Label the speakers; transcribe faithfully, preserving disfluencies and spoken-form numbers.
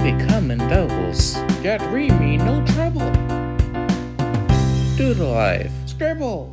Speaker 1: they come in doubles. Get read me no trouble. Doodalive, Scribble.